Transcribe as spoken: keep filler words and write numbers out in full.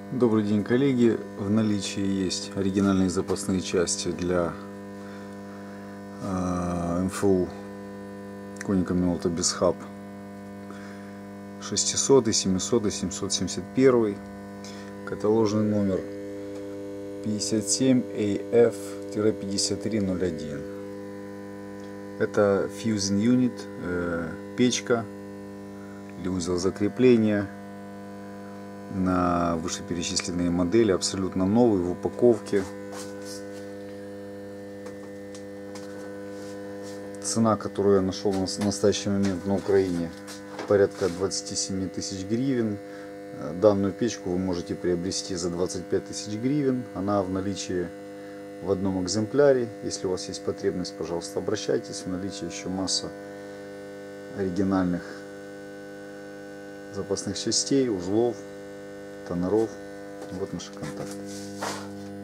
Добрый день, коллеги! В наличии есть оригинальные запасные части для э, эм эф у коника Минолта Бесхаб шестьсот, семьсот, семьсот семьдесят один. Каталожный номер пятьдесят семь эй эф пятьдесят три ноль один. Это Fusion Unit, э, печка или узел закрепления на вышеперечисленные модели, абсолютно новый, в упаковке. Цена, которую я нашел на настоящий момент на Украине, порядка двадцати семи тысяч гривен. Данную печку вы можете приобрести за двадцать пять тысяч гривен. Она в наличии в одном экземпляре. Если у вас есть потребность, пожалуйста, обращайтесь. В наличии еще масса оригинальных запасных частей, узлов, тонеров. Вот наши контакты.